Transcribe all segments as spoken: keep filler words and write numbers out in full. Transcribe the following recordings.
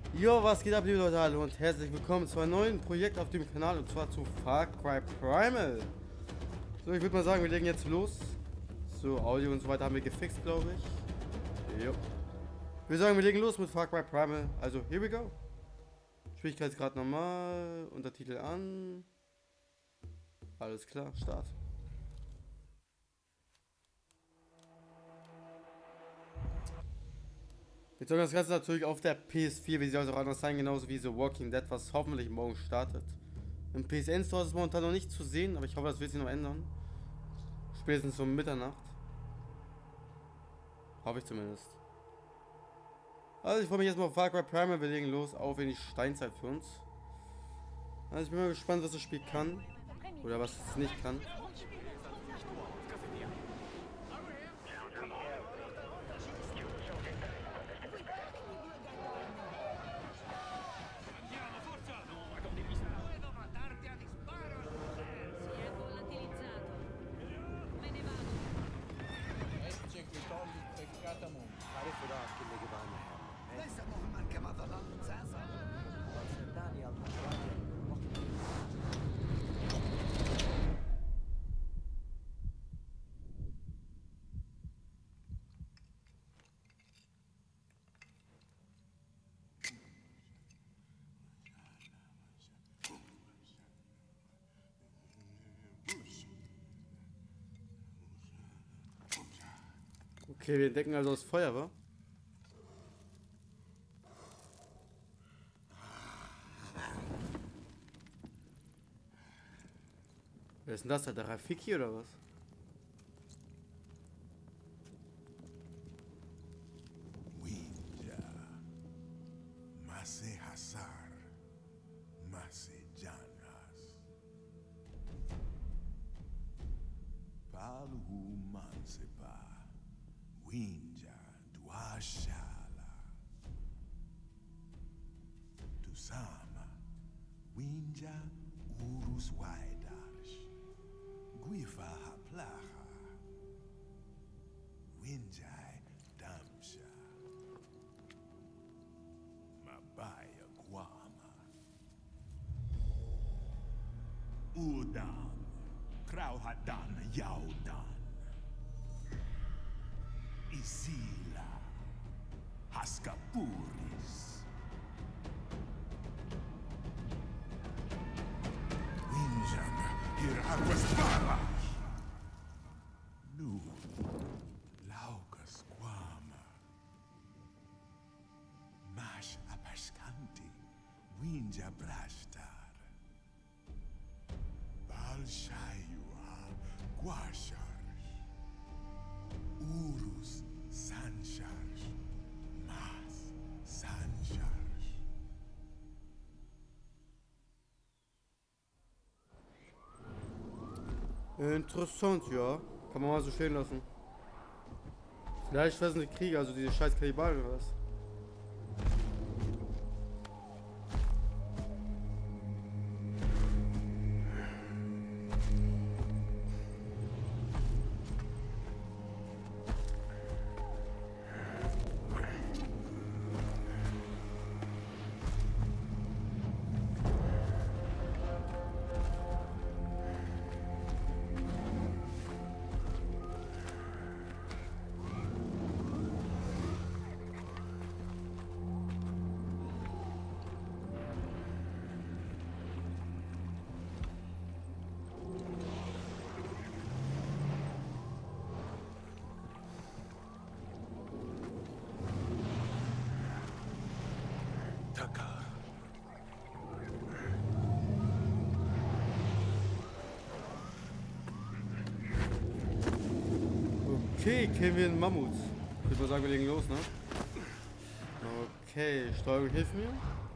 Jo, was geht ab, liebe Leute, hallo und herzlich willkommen zu einem neuen Projekt auf dem Kanal, und zwar zu Far Cry Primal. So, ich würde mal sagen, wir legen jetzt los. So, Audio und so weiter haben wir gefixt, glaube ich. Jo. Ich würde sagen, wir legen los mit Far Cry Primal, also here we go. Schwierigkeitsgrad normal, Untertitel an. Alles klar, Start. Jetzt soll das Ganze natürlich auf der P S vier, wie sie also auch anders sein, genauso wie The Walking Dead, was hoffentlich morgen startet. Im P S N Store ist es momentan noch nicht zu sehen, aber ich hoffe, das wird sich noch ändern. Spätestens um Mitternacht. Hoffe ich zumindest. Also ich freue mich erstmal auf Far Cry Primal, wir legen los, auf in die Steinzeit für uns. Also ich bin mal gespannt, was das Spiel kann. Oder was es nicht kann. Okay, wir entdecken also das Feuer, wa? Wer ist denn das? Der Rafiki oder was? Winja, Mase Hasar, Mase Janas, Palhu Mansepa, Winja Duashala, Tusama, Winja Urus Waidarsh, Guifa Haplaha, Winjai Damsha, Mabaya Guama, Udam, Krauhadan Yaudan, Isila, Haskapuris, Winjan Hiraguas Nu, Laukas Guama, Mash Apaskanti, Winja Brashtar, Balshayua, Guashars, Urus Sanshars, Mas Sanshars. Interessant, ja. Kann man mal so stehen lassen. Vielleicht fressen die Krieger, also diese scheiß Kannibalen oder was? Taka. Okay, kennen wir einen Mammut. Ich würde mal sagen, wir legen los, ne? Okay, Steuerung hilft mir.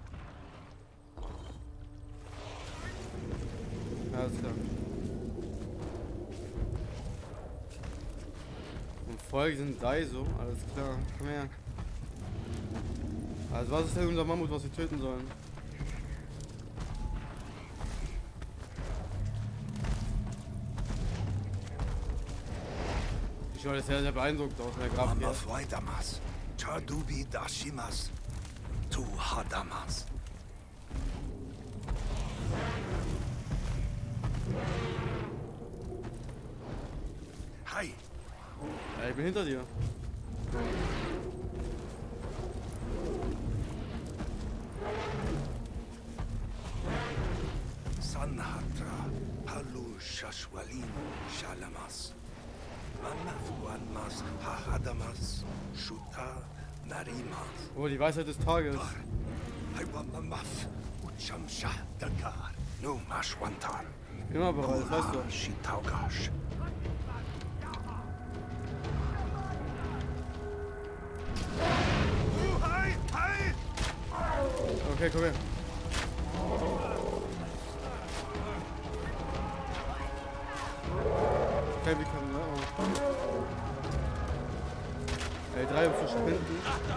Alles klar. Und Folge sind Daiso, alles klar. Komm her. Also was ist denn unser Mammut, was wir töten sollen? Ich schaue sehr, sehr beeindruckt aus, der Grafik. Mama Fuaidamas, Chadubi Dashimas, Tu Hadamas. Hi. Ja, ich bin hinter dir. Sanhatra, Halu Shashwalin, Shalamas. Manafuanmas, Hahadamas, Shuta, Narimas. Oh, die Weisheit des Tages. Haiwamamaf, Uchamsha, Dakar, No Mashwantar. Immer bereit, das weißt du. Shitaugash. Okay, komm her. Okay, wir können, ne? Ey, drei um zu sprinten.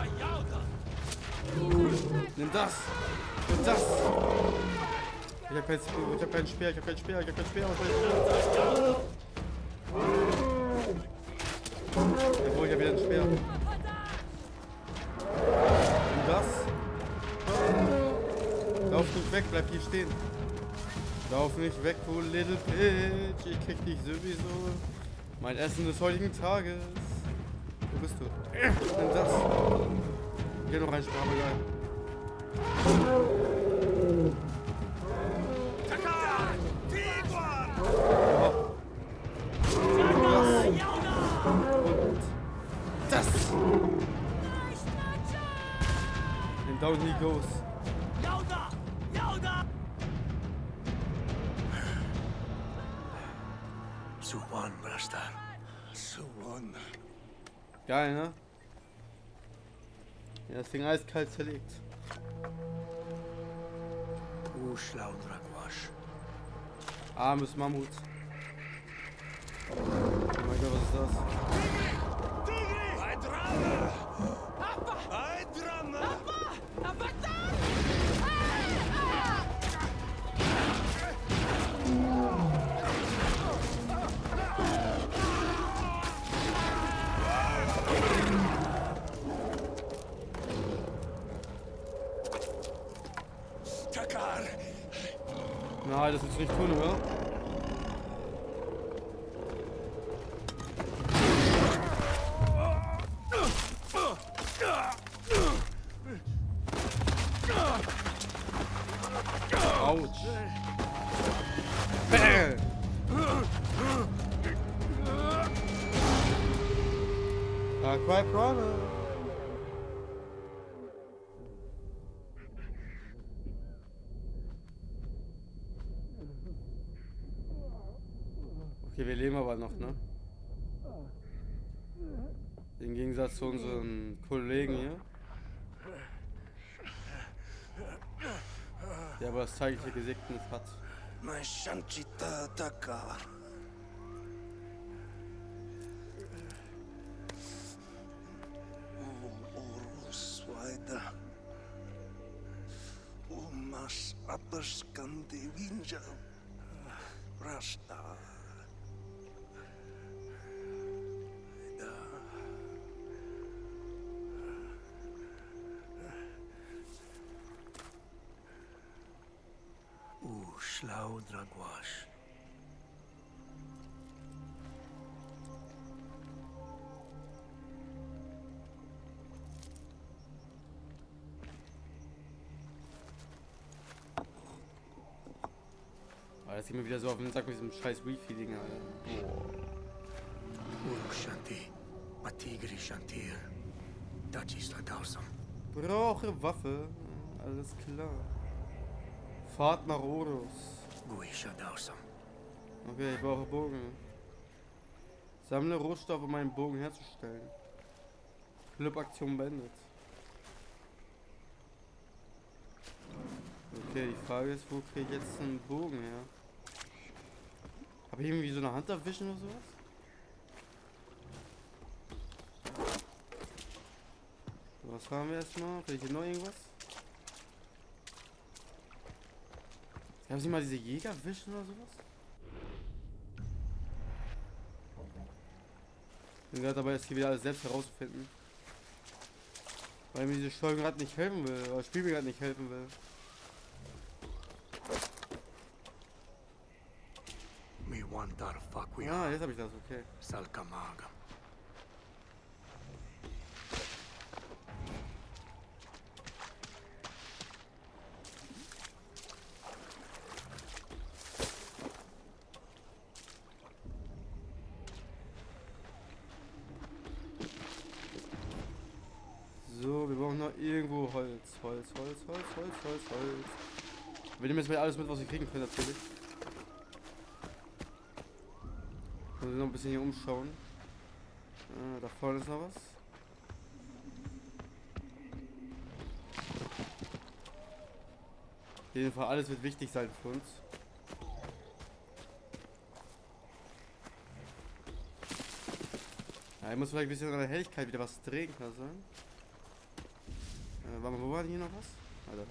Nimm das! Nimm das! Ich hab kein, ich hab keinen Speer, ich hab keinen Speer, ich hab keinen Speer. Obwohl, ich hab wieder einen Speer. Nimm das! Lauf nicht weg, bleib hier stehen. Lauf nicht weg, du Little Bitch. Ich krieg dich sowieso. Mein Essen des heutigen Tages. Wo bist du? Nimm das. Hier noch ein Sparbegal. Das. And down he goes. Suwan, Brastar. Suwan. Geil, ne? Ja, das Ding eiskalt zerlegt. Uschlaudragwasch. Armes Mammut. Oh mein Gott, was ist das? Nein, das willst du nicht tun, oder? Autsch. Bäh. Ah, Cry Primal. Okay, wir leben aber noch, ne? Im Gegensatz zu unseren Kollegen hier. Der aber das zeitliche Gesegnet hat. Mashanchita Dakar. Uruswaida. Umas Apaskandi Vinja. Rasta. Uschlaudragwasch. Aber das geht mir wieder so auf den Sack mit diesem scheiß Refeeding, Alter. Boah. Urushanti. Matigri Shantir. Dachisla Dausam. Brauche Waffe. Alles klar. Fahrt nach Oros. Guisha Dausam. Okay, ich brauche Bogen. Sammle Rohstoffe, um meinen Bogen herzustellen. Clubaktion beendet. Okay, die Frage ist, wo kriege ich jetzt einen Bogen her? Habe ich irgendwie so eine Hand erwischen oder sowas? So, was haben wir erstmal? Kriege ich hier noch irgendwas? Haben Sie mal diese Jäger wischen oder sowas? Ich bin gerade dabei, das hier wieder alles selbst herauszufinden. Weil mir diese Steuerung gerade nicht helfen will, oder das Spiel mir gerade nicht helfen will. Mi wantar Ah, faquia jetzt habe ich das, okay. salcamaga. So, wir brauchen noch irgendwo Holz. Holz, Holz, Holz, Holz, Holz, Holz. Wir nehmen jetzt mal alles mit, was wir kriegen können, natürlich. Müssen wir noch ein bisschen hier umschauen. Ah, da vorne ist noch was. Auf jeden Fall, alles wird wichtig sein für uns. Ja, ich muss vielleicht ein bisschen an der Helligkeit wieder was drehen, kann das sein? Äh, warte mal, wo war denn hier noch was? Alter.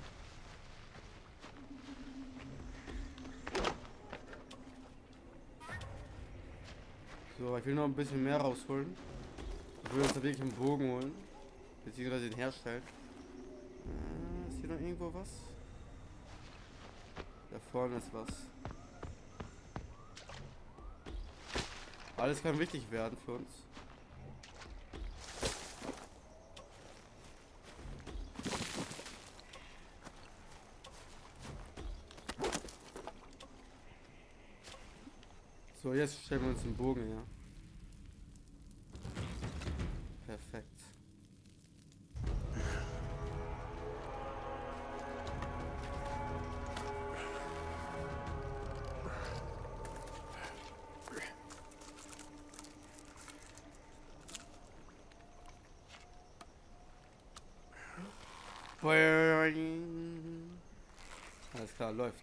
So, ich will noch ein bisschen mehr rausholen. Ich will uns da wirklich einen Bogen holen. Beziehungsweise den herstellen. Äh, ist hier noch irgendwo was? Da vorne ist was. Alles kann wichtig werden für uns. So, jetzt stellen wir uns den Bogen her. Perfekt. Alles klar, läuft.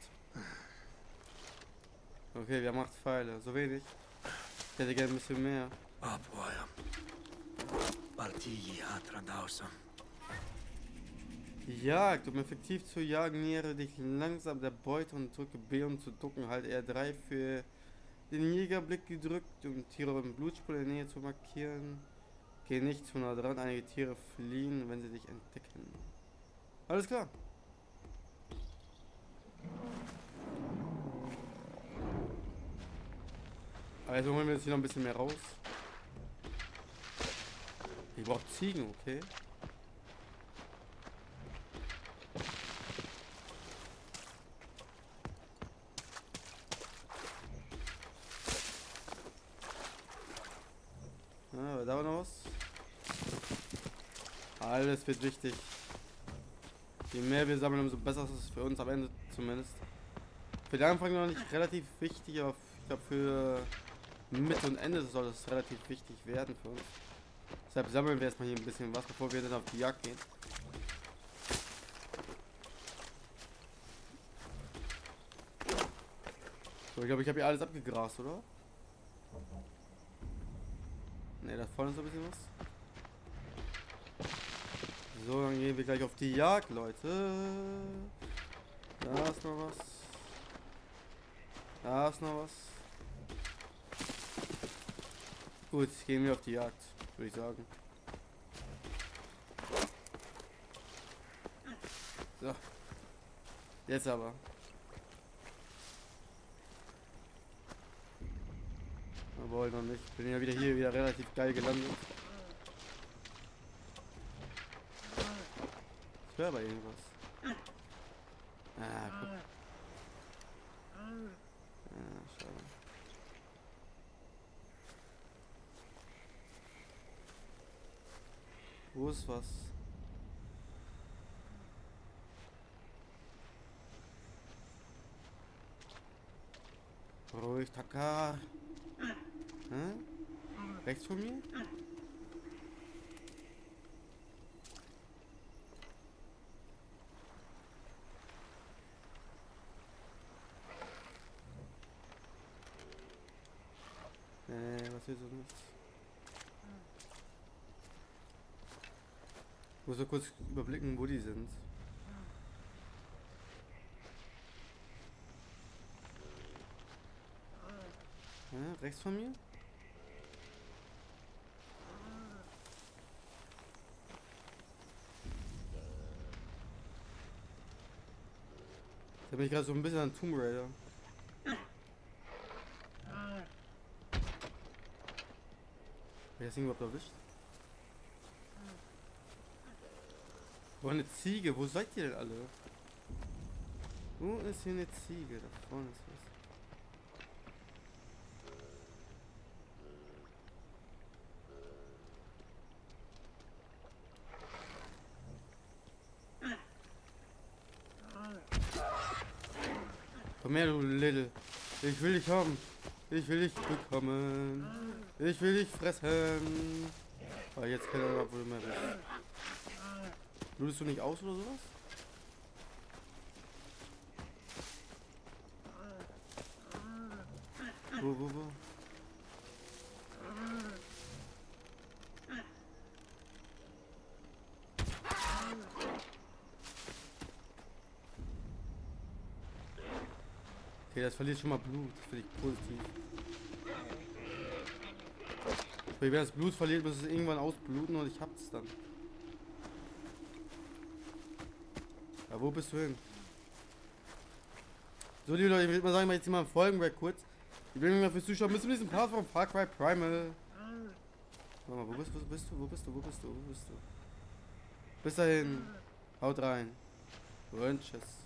Okay, wir haben acht Pfeile. So wenig. Ich hätte gerne ein bisschen mehr. Apuaya. Partigi atra dausam. Jagd. Um effektiv zu jagen, nähere dich langsam der Beute und drücke B, um zu ducken. Halt R drei für den Jägerblick gedrückt, um Tiere beim Blutspur in der Nähe zu markieren. Geh nicht zu nah dran. Einige Tiere fliehen, wenn sie dich entdecken. Alles klar. Also holen wir jetzt hier noch ein bisschen mehr raus. Ich brauche Ziegen, okay. Ah, da war noch was. Alles wird wichtig. Je mehr wir sammeln, umso besser ist es für uns am Ende zumindest. Für den Anfang noch nicht relativ wichtig, aber ich glaube für Mitte und Ende soll es relativ wichtig werden für uns. Deshalb sammeln wir erstmal hier ein bisschen was, bevor wir dann auf die Jagd gehen. So, ich glaube, ich habe hier alles abgegrast, oder? Ne, da vorne ist noch ein bisschen was. So, dann gehen wir gleich auf die Jagd, Leute. Da ist noch was. Da ist noch was. Gut, gehen wir auf die Jagd, würde ich sagen. So. Jetzt aber. Aber noch nicht. Ich bin ja wieder hier wieder relativ geil gelandet. Ich höre aber irgendwas. Ah, guck. Ah, schade. Wo ist was? Ruhig, Taka. Hm? Rechts von mir? Nee, was ist so nichts? Ich muss so kurz überblicken, wo die sind. Ja, rechts von mir? Da bin ich gerade so ein bisschen an Tomb Raider. Wer das Ding überhaupt erwischt? Wo eine Ziege? Wo seid ihr denn alle? Wo ist hier eine Ziege? Da vorne ist was. Komm her, du Little. Ich will dich haben. Ich will dich bekommen. Ich will dich fressen. Aber jetzt kann er wohl mehr weg. Blutest du nicht aus oder sowas? Wo, wo, wo? Okay, das verliert schon mal Blut. Das finde ich positiv. Wenn das Blut verliert, muss es irgendwann ausbluten und ich hab's dann. Ja, wo bist du hin? So, liebe Leute, ich würde mal sagen, mal jetzt hier mal ein Folgenwerk kurz. Ich will mich mal fürs Zuschauen bis zum nächsten Part von Far Cry Primal. Warte mal, wo bist, wo bist du? Wo bist du? Wo bist du? Wo bist du? Bis dahin. Haut rein. Und tschüss.